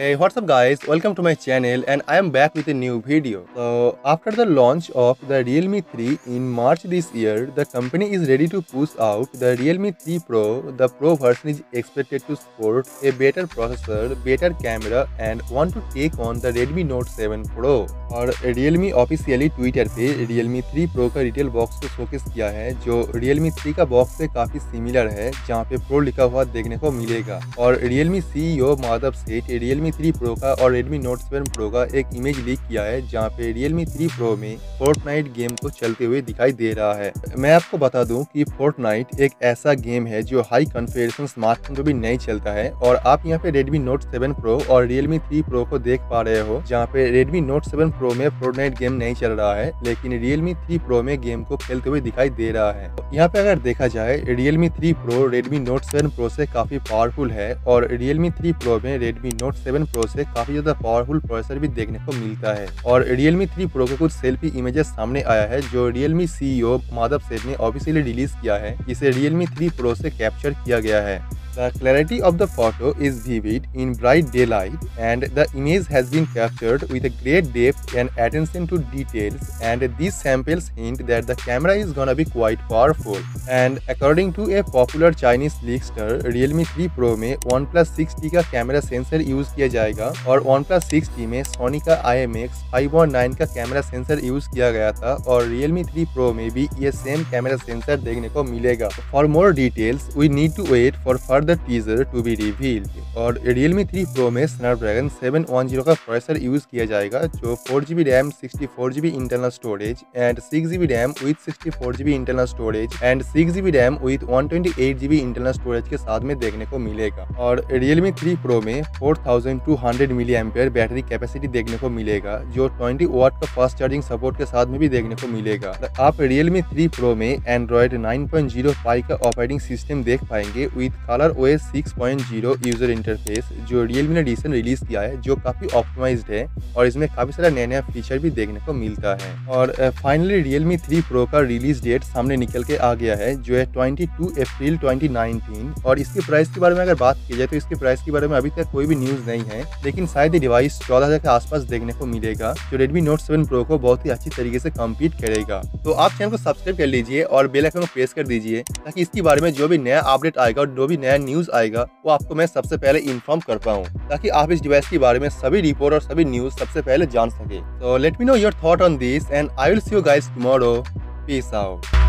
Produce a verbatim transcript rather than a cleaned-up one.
Hey, what's up guys? Welcome to my channel and I am back with a new video. So, after the launch of the Realme three in March this year, the company is ready to push out the Realme three Pro. The Pro version is expected to support a better processor, better camera and want to take on the Redmi Note seven Pro. और Realme officially Twitter पे Realme three Pro का retail box को showcase किया है जो Realme three का box से काफी सिमिलर है, जहाँ पे Pro लिखा हुआ देखने को मिलेगा। और Realme सीईओ माधव सेठ Realme three Pro का और Redmi Note seven Pro का एक इमेज लीक किया है, जहाँ पे Realme three Pro में Fortnite गेम को चलते हुए दिखाई दे रहा है। मैं आपको बता दूं कि Fortnite एक ऐसा गेम है जो हाई कॉन्फ़िगरेशन स्मार्टफोन पे भी नहीं चलता है, और आप यहाँ पे Redmi Note seven Pro और Realme three Pro को देख पा रहे हो, जहाँ पे Redmi Note seven Pro में Fortnite गेम नहीं चल रहा है, लेकिन Realme three Pro में गेम को खेलते हुए दिखाई दे रहा है। यहाँ पे अगर देखा जाए Realme three Pro Redmi Note seven Pro से काफी पावरफुल है, और Realme three Pro में Redmi Note seven Pro से काफी ज्यादा पावरफुल प्रोसेसर भी देखने को मिलता है। और Realme three Pro के कुछ सेल्फी इमेजेस सामने आया है जो Realme सीईओ माधव सेठ ने ऑफिशियली रिलीज किया है, जिसे Realme three Pro से कैप्चर किया गया है। The clarity of the photo is vivid in bright daylight, and the image has been captured with a great depth and attention to details, and these samples hint that the camera is gonna be quite powerful. And according to a popular Chinese leakster, Realme three Pro में OnePlus six T का camera sensor use किया जाएगा, और OnePlus six T में Sony का I M X five one nine का camera sensor use किया गया था, और Realme three Pro में भी ये सेम कैमरा सेंसर देखने को मिलेगा। For more details, we need to wait for the teaser to be revealed. और Realme three Pro में Snapdragon seven ten का प्रोसेसर यूज किया जाएगा, जो four G B RAM sixty-four G B internal storage and six G B RAM with sixty-four G B internal storage and six G B RAM with one twenty-eight G B internal storage के साथ में देखने को मिलेगा। और Realme three Pro में four thousand two hundred milliampere battery capacity देखने को मिलेगा, जो twenty वाट का फास्ट चार्जिंग सपोर्ट के साथ में भी देखने को मिलेगा। आप Realme three Pro में Android nine point zero Pie का ऑपरेटिंग सिस्टम देख पाएंगे with colour O S six point zero user interface, जो Realme ने रिसेंट रिलीज किया है, जो काफी ऑप्टिमाइज्ड है और इसमें काफी सारा नया नया फीचर भी देखने को मिलता है। और फाइनली Realme three Pro का रिलीज डेट सामने निकल के आ गया है, जो है बाईस अप्रैल twenty nineteen। और इसके प्राइस के बारे में अगर बात की जाए तो इसके प्राइस के बारे में अभी तक कोई भी न्यूज नहीं है, लेकिन शायद ये डिवाइस चौदह हजार के आसपास देखने को मिलेगा, जो Redmi Note seven Pro को बहुत ही अच्छी तरीके से कम्पीट करेगा। तो आप चैनल को सब्सक्राइब कर लीजिए और बेल आइकन को प्रेस कर दीजिए, ताकि इसके बारे में जो भी नया अपडेट आएगा और जो भी नया न्यूज आएगा वो आपको मैं सबसे पहले इन्फॉर्म कर पाऊँ, ताकि आप इस डिवाइस के बारे में सभी रिपोर्ट और सभी न्यूज सबसे पहले जान सके। So let me know your thought on this and I will see you guys tomorrow. Peace out.